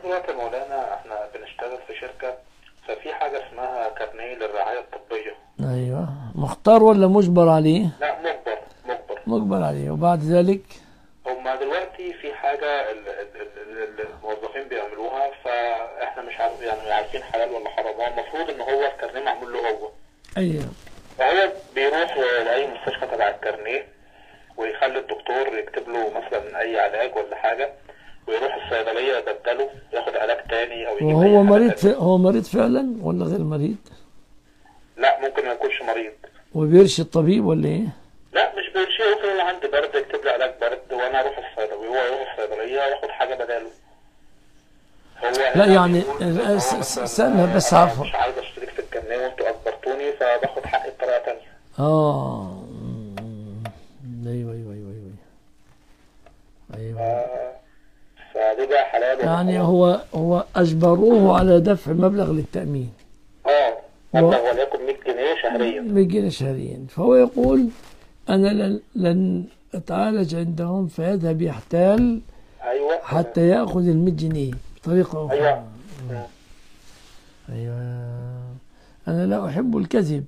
دلوقتي يا مولانا احنا بنشتغل في شركة، ففي حاجة اسمها كارنيه للرعاية الطبية. أيوة، مختار ولا مجبر عليه؟ لا، مجبر مجبر. مجبر عليه. وبعد ذلك هما دلوقتي في حاجة الموظفين بيعملوها، فاحنا مش عارف يعني عارفين حلال ولا حرام. هو المفروض ان هو الكارنيه معمول له هو، أيوة. فهو بيروح لأي مستشفى تبع الكارنيه ويخلي الدكتور يكتب له مثلا أي علاج ولا حاجة، ويروح الصيدلية يبدله ياخد علاج تاني أو يجيب وهو أي حاجة مريض تانية. هو مريض فعلا ولا غير مريض؟ لا، ممكن ما يكونش مريض. وبيرشي الطبيب ولا إيه؟ لا، مش بيرشيه. يقول انا عندي برد يكتب لي علاج برد وانا اروح الصيدليه، وهو يروح الصيدليه ياخد حاجه بداله. هو لا هنا يعني بيقول ان هو مثلا استنى بس، انا عفوا. مش عايز اشترك في الكارنيه وانتوا اجبرتوني، فباخد حقي بطريقه تانيه. آه. أيوة أيوة أيوة أيوة أيوة. فدي بقى حلال ولا يعني حرام؟ هو أجبروه على دفع مبلغ للتأمين، مبلغ وليكن 100 جنيه شهريا. 100 جنيه شهريا. فهو يقول أنا لن أتعالج عندهم، فيذهب يحتال ايوه حتى يأخذ ال 100 جنيه بطريقة أخرى. ايوه. أيوة. أنا لا أحب الكذب.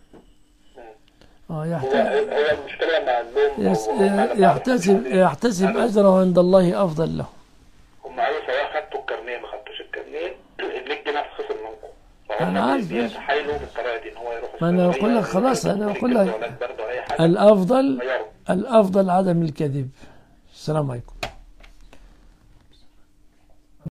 هو المشكله لما قال لهم يحتسب أجره عند الله أفضل له. هم قالوا سواء خدتوا الكارنيه ما خدتوش الكارنيه ال 100 جنيه هتخصم منكم. أنا فهم عارف. بيتحايلوا بالطريقه دي ان هو يروح ما أنا أقول لك خلاص، أنا أقول لك الأفضل عدم الكذب. السلام عليكم.